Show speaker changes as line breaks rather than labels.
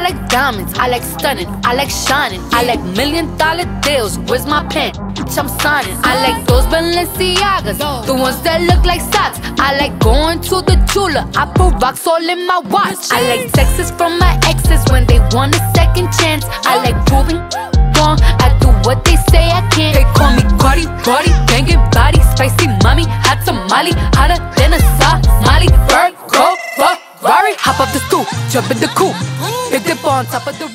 like diamonds, I like stunning, I like shining, I like $1,000,000 deals. Where's my pen? Bitch, I'm signing. I like those Balenciagas, the ones that look like socks. I like going to the Tula, I put rocks all in my watch. I like texts from my exes when they want a second chance. I like proving wrong, I do what they say I can't. They call me Cardi, Cardi, banging body, spicy mommy, hot tamale, hotter than a Somali. Bird, go, Ferrari, hop up the stoop, jump in the coupe, big dip on top of the